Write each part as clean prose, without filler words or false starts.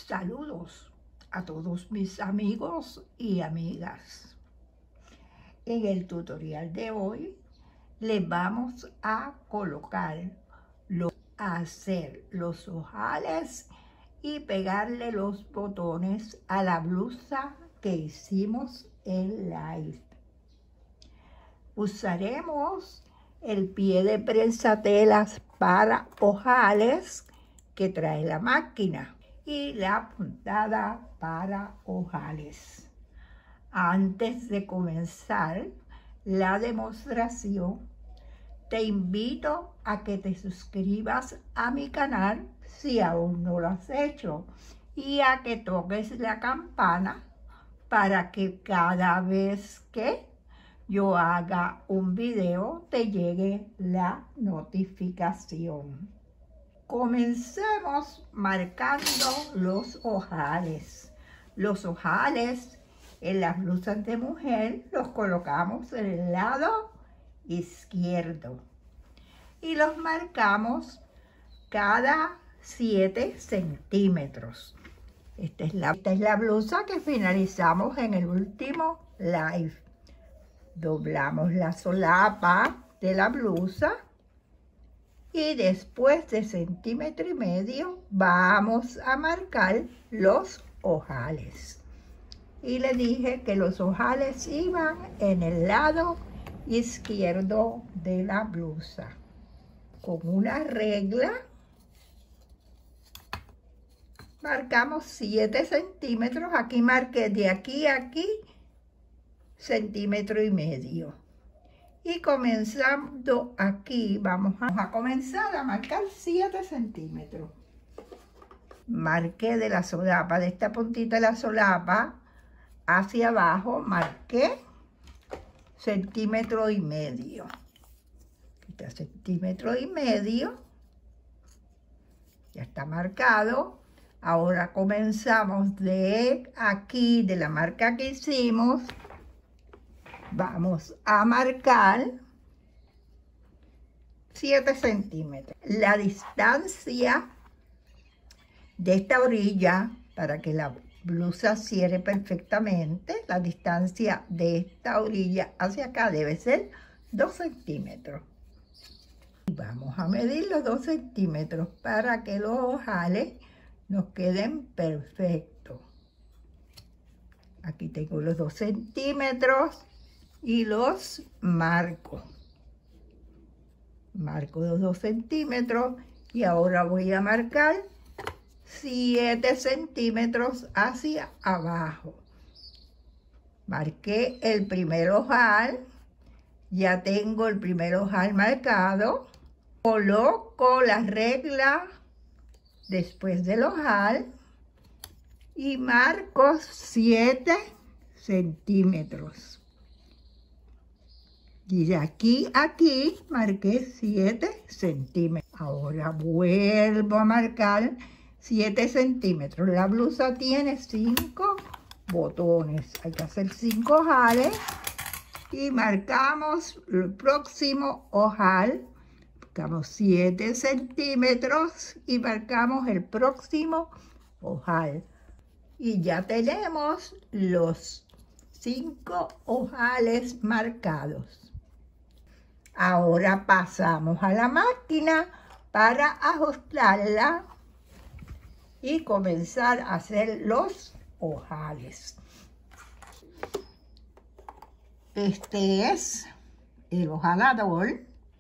Saludos a todos mis amigos y amigas. En el tutorial de hoy les vamos a hacer los ojales y pegarle los botones a la blusa que hicimos en live. Usaremos el pie de prensa-telas para ojales que trae la máquina y la puntada para ojales. Antes de comenzar la demostración, te invito a que te suscribas a mi canal si aún no lo has hecho y a que toques la campana para que cada vez que yo haga un video te llegue la notificación. Comencemos marcando los ojales. Los ojales en las blusas de mujer los colocamos en el lado izquierdo y los marcamos cada 7 centímetros. Esta es la blusa que finalizamos en el último live. Doblamos la solapa de la blusa y después de 1,5 centímetros vamos a marcar los ojales. Y le dije que los ojales iban en el lado izquierdo de la blusa. Con una regla marcamos 7 centímetros. Aquí marqué de aquí a aquí 1,5 centímetros. Y comenzando aquí, vamos a comenzar a marcar 7 centímetros. Marqué de la solapa, de esta puntita de la solapa hacia abajo, marqué 1,5 centímetros. Este 1,5 centímetros. Ya está marcado. Ahora comenzamos de aquí, de la marca que hicimos. Vamos a marcar 7 centímetros. La distancia de esta orilla, para que la blusa cierre perfectamente, la distancia de esta orilla hacia acá debe ser 2 centímetros. Y vamos a medir los 2 centímetros para que los ojales nos queden perfectos. Aquí tengo los 2 centímetros. Y los marco. Marco los 2 centímetros y ahora voy a marcar 7 centímetros hacia abajo. Marqué el primer ojal. Ya tengo el primer ojal marcado. Coloco la regla después del ojal y marco 7 centímetros. Y de aquí a aquí marqué 7 centímetros. Ahora vuelvo a marcar 7 centímetros. La blusa tiene 5 botones. Hay que hacer 5 ojales. Y marcamos el próximo ojal. Marcamos 7 centímetros y marcamos el próximo ojal. Y ya tenemos los 5 ojales marcados. Ahora pasamos a la máquina para ajustarla y comenzar a hacer los ojales. Este es el ojalador.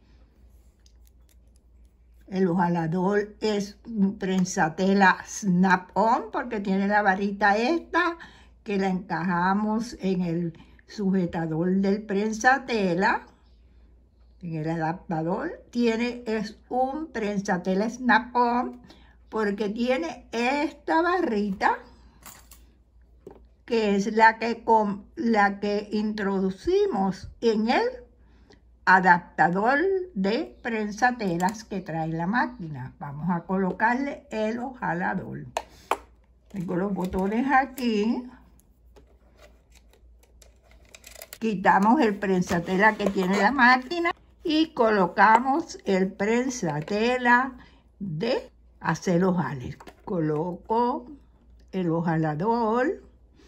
El ojalador es un prensatela Snap-on porque tiene la varita esta que la encajamos en el sujetador del prensatela. En el adaptador es un prensatela Snap-on porque tiene esta barrita que es la que introducimos en el adaptador de prensatelas que trae la máquina. Vamos a colocarle el ojalador. Tengo los botones aquí. Quitamos el prensatela que tiene la máquina y colocamos el prensatela de hacer ojales. Coloco el hojalador.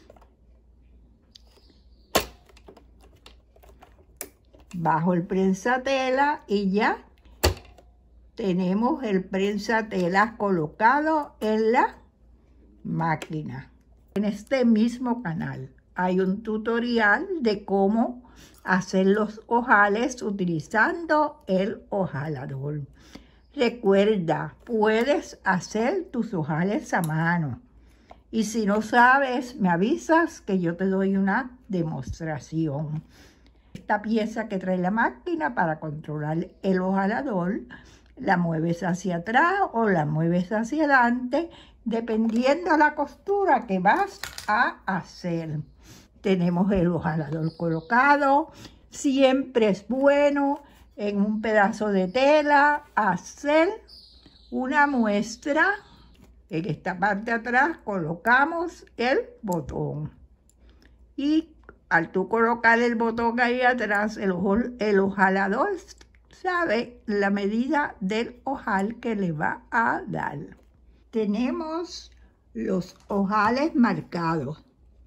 Bajo el prensatela y ya tenemos el prensatela colocado en la máquina. En este mismo canal hay un tutorial de cómo hacer los ojales utilizando el hojalador. Recuerda, puedes hacer tus ojales a mano. Y si no sabes, me avisas que yo te doy una demostración. Esta pieza que trae la máquina para controlar el hojalador, la mueves hacia atrás o la mueves hacia adelante, dependiendo de la costura que vas a hacer. Tenemos el hojalador colocado. Siempre es bueno en un pedazo de tela hacer una muestra. En esta parte de atrás colocamos el botón. Y al tú colocar el botón ahí atrás, el hojalador sabe la medida del ojal que le va a dar. Tenemos los ojales marcados.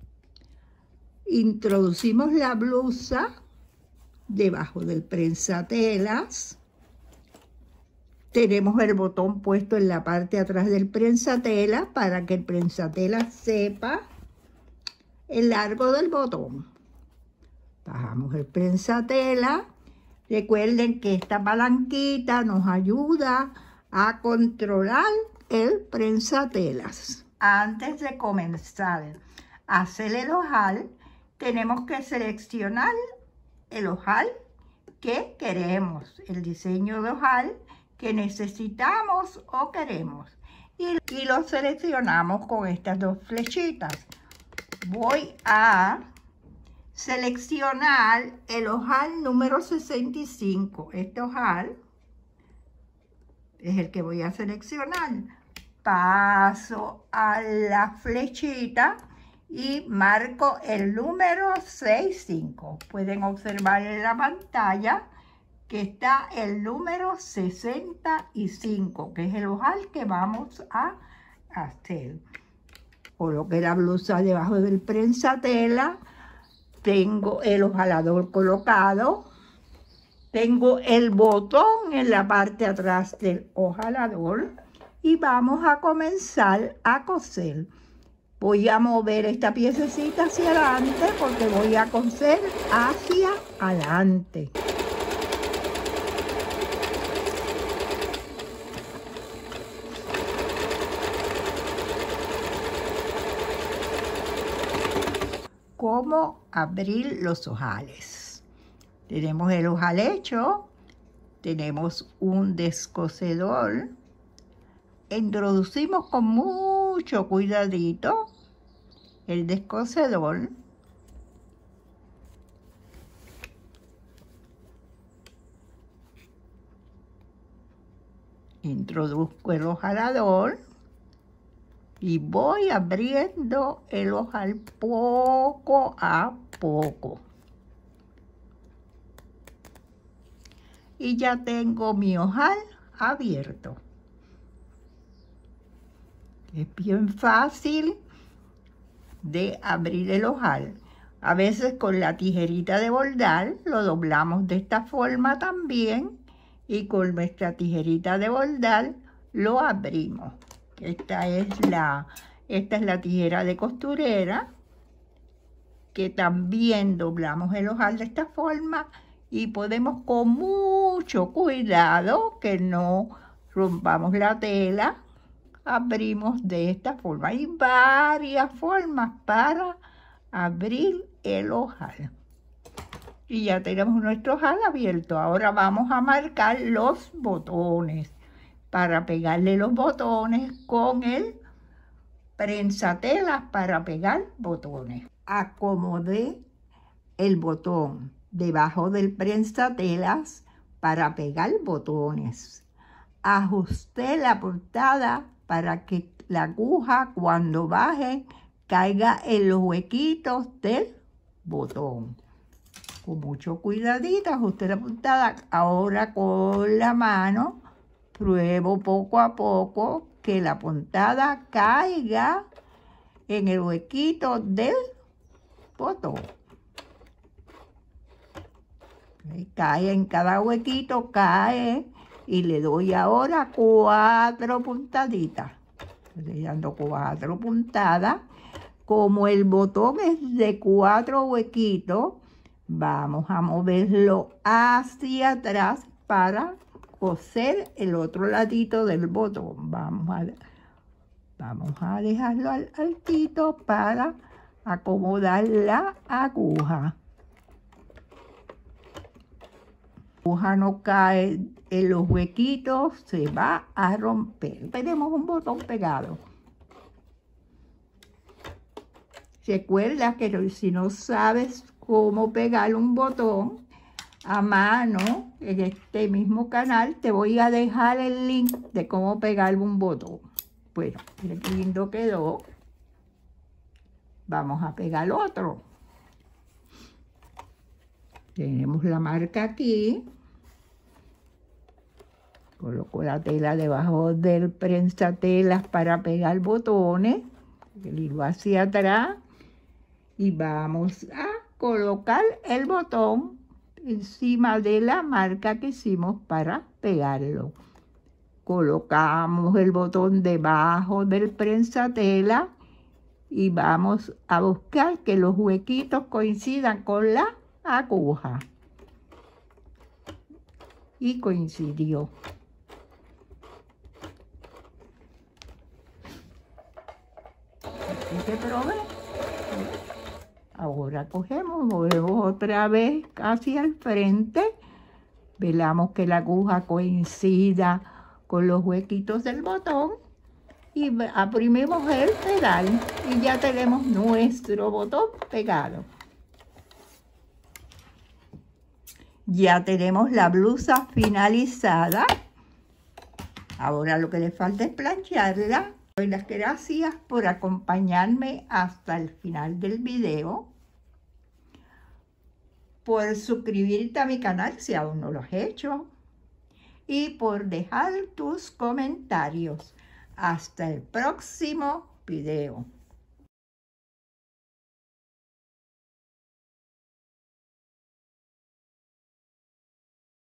Introducimos la blusa debajo del prensatelas. Tenemos el botón puesto en la parte de atrás del prensatela para que el prensatela sepa el largo del botón. Bajamos el prensatela. Recuerden que esta palanquita nos ayuda a controlar el prensatelas. Antes de comenzar a hacer el ojal, tenemos que seleccionar el ojal que queremos, el diseño de ojal que necesitamos o queremos. Y lo seleccionamos con estas dos flechitas. Voy a seleccionar el ojal número 65. Este ojal es el que voy a seleccionar. Paso a la flechita y marco el número 65. Pueden observar en la pantalla que está el número 65, que es el ojal que vamos a hacer. Coloqué la blusa debajo del prensatela. Tengo el hojalador colocado. Tengo el botón en la parte de atrás del hojalador. Y vamos a comenzar a coser. Voy a mover esta piececita hacia adelante porque voy a coser hacia adelante. Cómo abrir los ojales. Tenemos el ojal hecho, tenemos un descosedor. Introducimos con mucho cuidadito el descosedor. Introduzco el hojalador. Y voy abriendo el ojal poco a poco. Y ya tengo mi ojal abierto. Es bien fácil de abrir el ojal. A veces con la tijerita de bordar lo doblamos de esta forma también. Y con nuestra tijerita de bordar lo abrimos. Esta es la tijera de costurera, que también doblamos el ojal de esta forma y podemos con mucho cuidado que no rompamos la tela, abrimos de esta forma. Hay varias formas para abrir el ojal. Y ya tenemos nuestro ojal abierto. Ahora vamos a marcar los botones, para pegarle los botones con el prensatelas para pegar botones. Acomodé el botón debajo del prensatelas para pegar botones. Ajusté la puntada para que la aguja cuando baje caiga en los huequitos del botón. Con mucho cuidadito ajusté la puntada. Ahora con la mano pruebo poco a poco que la puntada caiga en el huequito del botón. Cae en cada huequito, cae, y le doy ahora 4 puntaditas. Estoy dando 4 puntadas. Como el botón es de 4 huequitos, vamos a moverlo hacia atrás para coser el otro ladito del botón. Vamos a dejarlo altito para acomodar la aguja. La aguja no cae en los huequitos, se va a romper. Tenemos un botón pegado. Recuerda que si no sabes cómo pegar un botón a mano, en este mismo canal te voy a dejar el link de cómo pegar un botón. Bueno, mira qué lindo quedó. Vamos a pegar otro. Tenemos la marca aquí. Coloco la tela debajo del prensatelas para pegar botones. El hilo hacia atrás. Y vamos a colocar el botón encima de la marca que hicimos para pegarlo. Colocamos el botón debajo del prensatela y vamos a buscar que los huequitos coincidan con la aguja. Y coincidió. Aquí se probé. Ahora cogemos, movemos otra vez hacia el frente. Velamos que la aguja coincida con los huequitos del botón. Y aprimimos el pedal y ya tenemos nuestro botón pegado. Ya tenemos la blusa finalizada. Ahora lo que le falta es plancharla. Doy las gracias por acompañarme hasta el final del video. Por suscribirte a mi canal si aún no lo has hecho. Y por dejar tus comentarios. Hasta el próximo video.